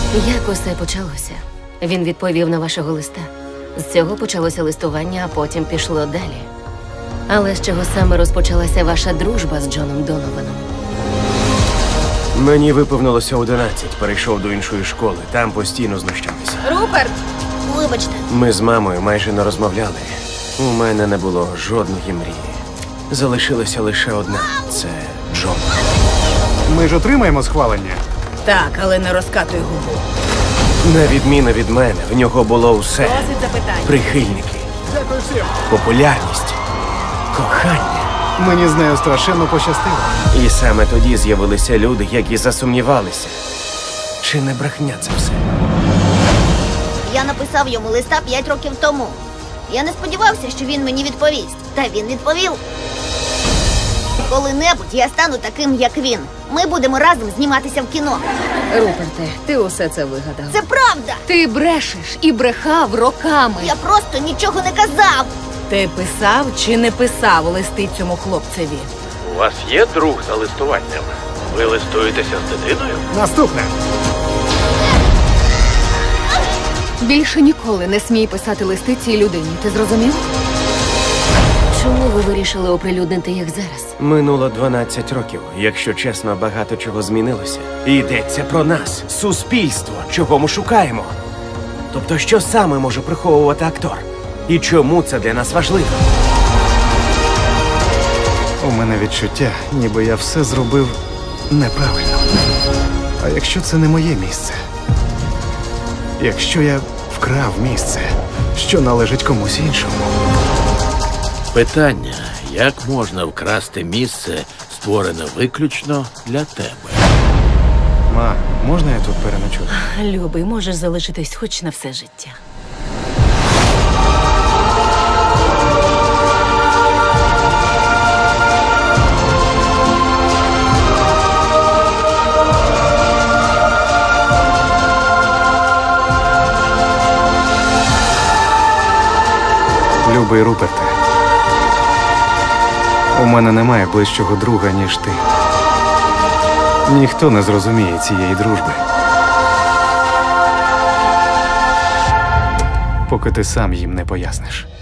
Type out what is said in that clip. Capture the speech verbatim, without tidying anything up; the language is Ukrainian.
Як усе почалося? Він відповів на вашого листа. З цього почалося листування, а потім пішло далі. Але з чого саме розпочалася ваша дружба з Джоном Донованом? Мені виповнилося одинадцять, перейшов до іншої школи, там постійно знущалися. Руперт! Вибачте. Ми з мамою майже не розмовляли. У мене не було жодної мрії. Залишилася лише одна – це Джон. Ми ж отримаємо схвалення. Так, але не розкатуй губу. На відміну від мене, в нього було усе. Досить запитань. Прихильники, Дякую всім. популярність, кохання. Мені з нею страшенно пощастило. І саме тоді з'явилися люди, які засумнівалися. Чи не брехня це все? Я написав йому листа п'ять років тому. Я не сподівався, що він мені відповість. Та він відповів. Коли-небудь я стану таким, як він. Ми будемо разом зніматися в кіно. Руперте, ти усе це вигадав. Це правда! Ти брешеш і брехав роками. Я просто нічого не казав. Ти писав чи не писав листи цьому хлопцеві? У вас є друг за листуванням? Ви листуєтеся з дитиною? Наступне. Більше ніколи не смій писати листи цій людині. Ти зрозумів? Чому ви вирішили оприлюднити їх зараз? Минуло дванадцять років. Якщо чесно, багато чого змінилося. І йдеться про нас, суспільство, чого ми шукаємо. Тобто, що саме може приховувати актор? І чому це для нас важливо? У мене відчуття, ніби я все зробив неправильно. А якщо це не моє місце? Якщо я вкрав місце, що належить комусь іншому? Питання, як можна вкрасти місце, створене виключно для тебе? Ма, можна я тут переночую? Любий, можеш залишитись хоч на все життя. Любий Руперте, у мене немає ближчого друга, ніж ти. Ніхто не зрозуміє цієї дружби, поки ти сам їм не поясниш.